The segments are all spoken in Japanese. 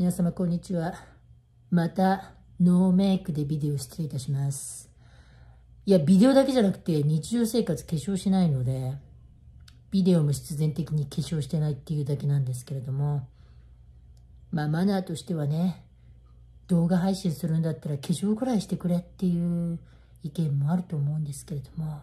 皆様こんにちは。またノーメイクでビデオ失礼いたします。いや、ビデオだけじゃなくて日常生活化粧しないので、ビデオも必然的に化粧してないっていうだけなんですけれども、マナーとしてはね、動画配信するんだったら化粧くらいしてくれっていう意見もあると思うんですけれども、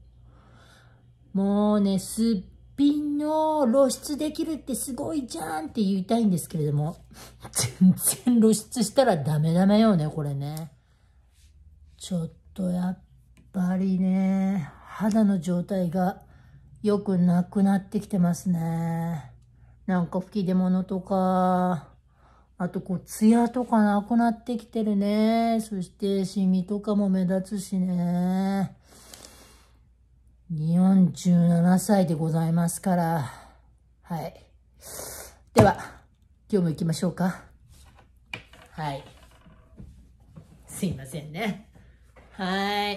もうね、すっぴんの露出できるってすごいじゃんって言いたいんですけれども、全然露出したらダメよね、これね。ちょっとやっぱりね、肌の状態が良くなくなってきてますね。なんか吹き出物とか、あとツヤとかなくなってきてるね。そしてシミとかも目立つしね。47歳でございますから。はい。では、今日も行きましょうか。はい。すいませんね。はい。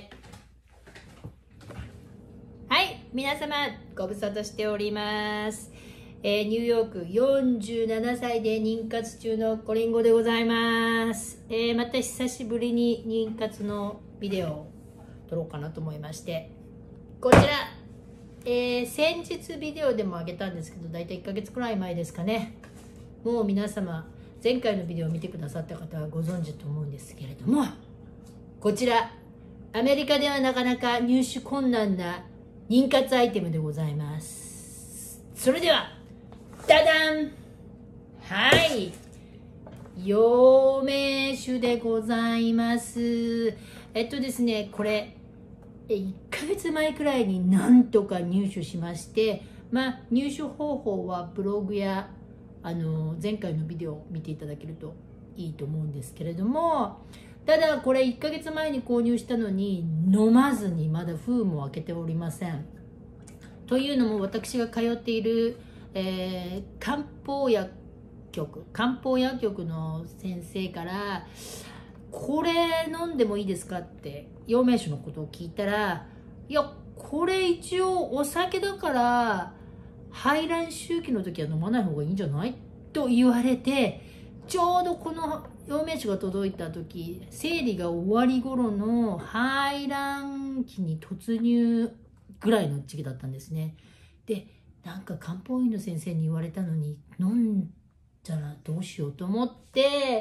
はい。皆様、ご無沙汰しております。ニューヨーク47歳で妊活中のコリンゴでございます。また久しぶりに妊活のビデオを撮ろうかなと思いまして。こちら、先日ビデオでも上げたんですけど、だいたい1ヶ月くらい前ですかね。もう皆様、前回のビデオを見てくださった方はご存知と思うんですけれども、こちら、アメリカではなかなか入手困難な妊活アイテムでございます。それでは、ダダン！はい。陽明酒でございます。ですね、これ、1ヶ月前くらいになんとか入手しまして、入手方法はブログや前回のビデオを見ていただけるといいと思うんですけれども、ただこれ1ヶ月前に購入したのに飲まずにまだ封も開けておりません。というのも私が通っている、漢方薬局の先生からこれ飲んでもいいですかって陽明酒のことを聞いたら、いやこれ一応お酒だから排卵周期の時は飲まない方がいいんじゃないと言われて、ちょうどこの陽明酒が届いた時、生理が終わり頃の排卵期に突入ぐらいの時期だったんですね。で、なんか漢方医の先生に言われたのに飲んじゃらどうしようと思って、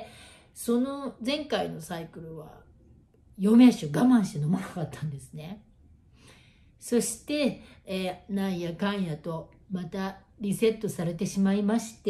その前回のサイクルは陽明酒我慢して飲まなかったんですね。そして、なんやかんやとまたリセットされてしまいまして、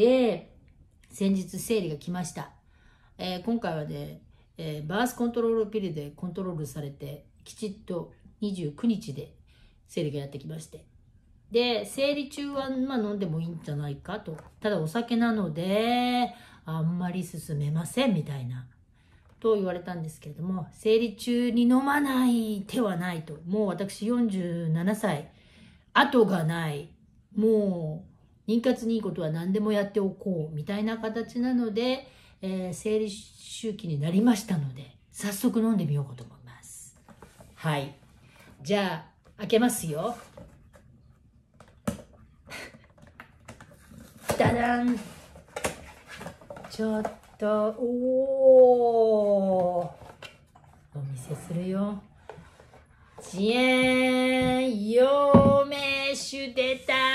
先日生理が来ました。今回はね、バースコントロールピルでコントロールされて、きちっと29日で生理がやってきまして、で生理中は飲んでもいいんじゃないかと、ただお酒なのであんまり勧めませんみたいなと言われたんですけれども、生理中に飲まない手はないと。もう私47歳、後がない、もう妊活にいいことは何でもやっておこうみたいな形なので、生理周期になりましたので早速飲んでみようかと思います。はい、じゃあ開けますよ。ダダン！ちょっとお見せするよ。じゃーん！陽明酒出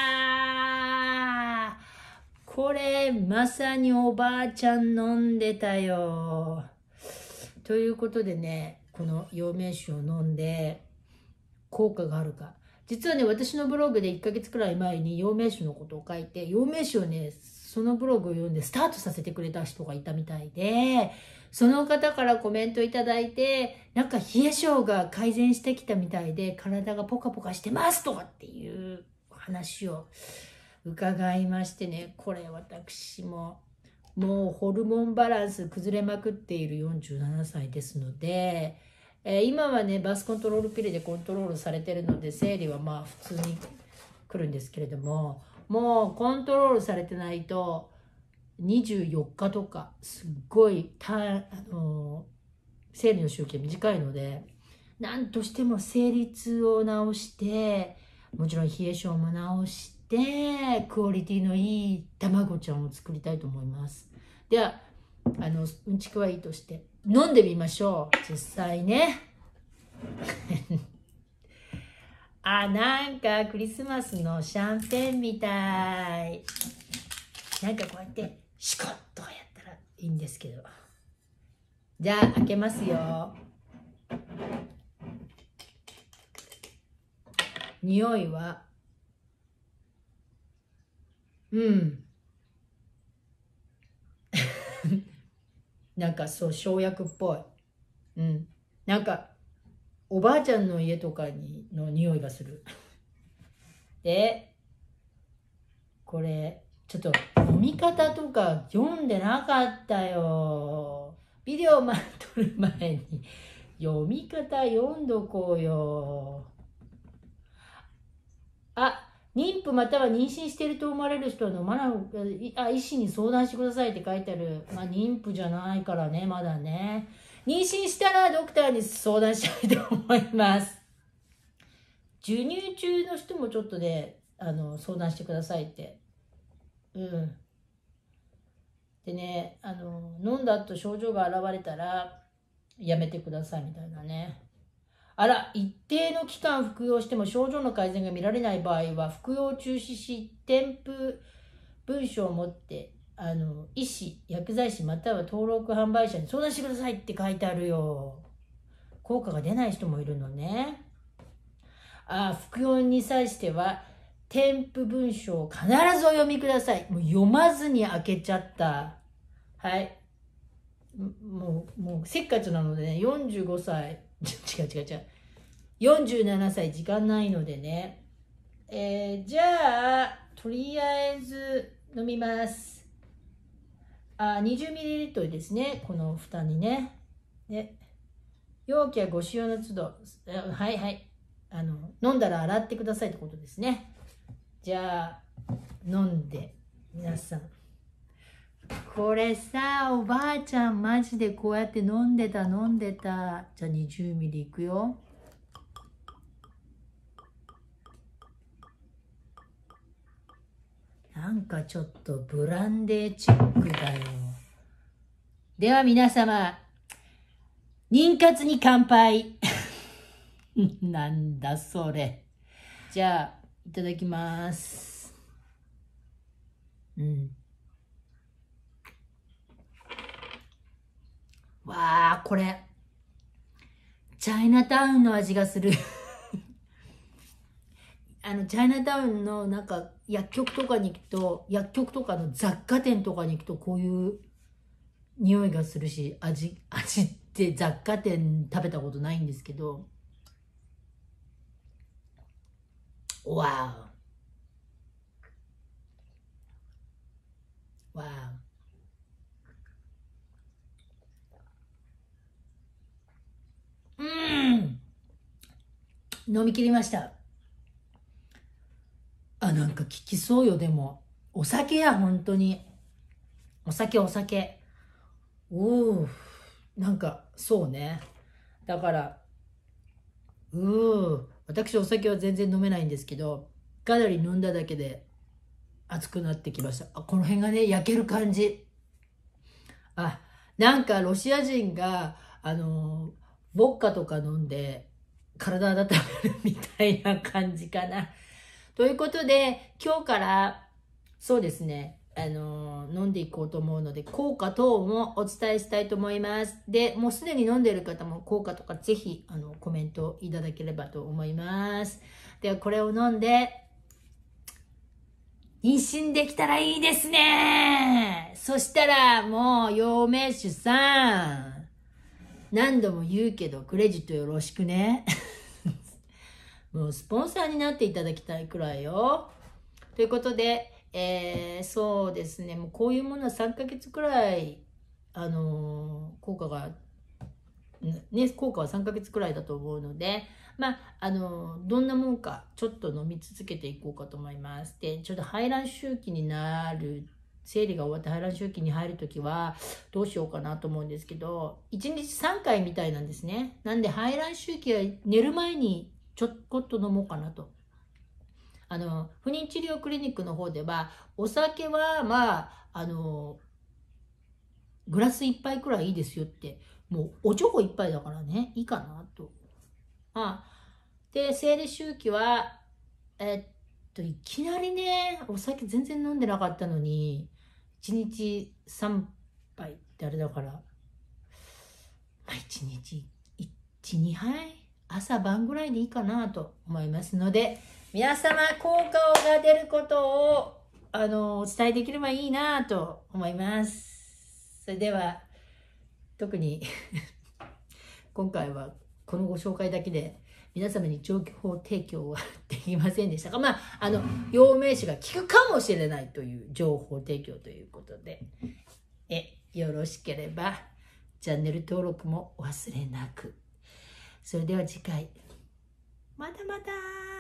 た！これまさにおばあちゃん飲んでたよ。ということでね、この陽明酒を飲んで効果があるか。実はね、私のブログで1ヶ月くらい前に陽明酒のことを書いて、陽明酒をね、そのブログを読んでスタートさせてくれた人がいたみたいで、その方からコメントいただいて、なんか冷え性が改善してきたみたいで、体がポカポカしてますとかっていう話を伺いましてね、これ私ももうホルモンバランス崩れまくっている47歳ですので、今はねバースコントロールピルでコントロールされてるので生理は普通に来るんですけれども、もうコントロールされてないと24日とかすっごい生理の周期が短いので、何としても生理痛を治して、もちろん冷え性も治してクオリティのいい卵ちゃんを作りたいと思います。ではうんちくはいいとして。飲んでみましょう。実際ね。なんかクリスマスのシャンペンみたい。なんかこうやってシコッとやったらいいんですけど。じゃあ開けますよ。匂いはなんかそう生薬っぽい。なんかおばあちゃんの家とかの匂いがする。でこれちょっと飲み方とか読んでなかったよ。ビデオ撮る前に読み方読んどこうよ。妊婦または妊娠していると思われる人は飲まない、医師に相談してくださいって書いてある。妊婦じゃないからね、まだね。妊娠したらドクターに相談したいと思います。授乳中の人もちょっとね、相談してくださいって。でね、飲んだ後症状が現れたらやめてくださいみたいなね。一定の期間服用しても症状の改善が見られない場合は服用を中止し、添付文書を持って医師、薬剤師または登録販売者に相談してくださいって書いてあるよ。効果が出ない人もいるのね。服用に際しては添付文書を必ずお読みください。もう読まずに開けちゃった。はい。もうせっかちなのでね、45歳違う47歳時間ないのでね。じゃあとりあえず飲みます。20ml ですね、この蓋にね。で容器はご使用の都度はい飲んだら洗ってくださいってことですね。じゃあ飲んで皆さん、これさ、おばあちゃんマジでこうやって飲んでた。じゃあ20ミリいくよ。なんかちょっとブランデーチックだよ。では皆様、妊活に乾杯。なんだそれ。じゃあいただきます。わこれチャイナタウンの味がする。チャイナタウンのなんか薬局とかに行くと、薬局とかの雑貨店とかに行くとこういう匂いがするし、味って雑貨店食べたことないんですけど、わ飲み切りました。なんか効きそうよ。でもお酒や、本当にお酒なんかそうね。だから私お酒は全然飲めないんですけど、かなり飲んだだけで熱くなってきました。この辺がね、焼ける感じ。なんかロシア人がウォッカとか飲んで体温めるみたいな感じかな。ということで今日からそうですね、飲んでいこうと思うので、効果等もお伝えしたいと思います。でもうすでに飲んでいる方も効果とかぜひコメントいただければと思います。ではこれを飲んで妊娠できたらいいですね。そしたらもう養命酒さん、何度も言うけどクレジットよろしくね。もうスポンサーになっていただきたいくらいよ。ということで、そうですね、もうこういうものは3ヶ月くらい効果は3ヶ月くらいだと思うので、どんなもんかちょっと飲み続けていこうかと思います。でちょっと排卵周期になる、生理が終わって排卵周期に入るときはどうしようかなと思うんですけど、1日3回みたいなんですね。なんで排卵周期は寝る前にちょっと飲もうかなと。不妊治療クリニックの方ではお酒はグラス1杯くらいいいですよって、もうおちょこ1杯だからね、いいかなと。で、生理周期は、いきなりね、お酒全然飲んでなかったのに、1日3杯ってあれだから、まあ、1日1、2杯、朝晩ぐらいでいいかなと思いますので、皆様効果が出ることをお伝えできればいいなと思います。それでは、特に今回はこのご紹介だけで皆様に情報提供はできませんでしたが、陽明酒が効くかもしれないという情報提供ということで、よろしければチャンネル登録もお忘れなく。それでは次回、またまた。